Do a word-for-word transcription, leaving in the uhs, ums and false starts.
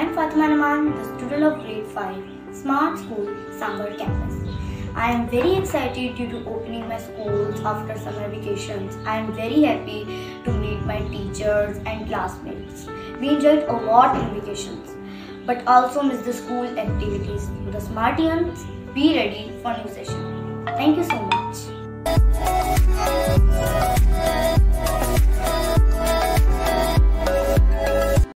am Fatima, the student of grade five, Smart School, Sanghar campus. I am very excited due to opening my schools after summer vacations. I am very happy to meet my teachers and classmates. We enjoyed a lot in vacations, but also miss the school activities. To the Smartians, be ready for new session. Thank you so much.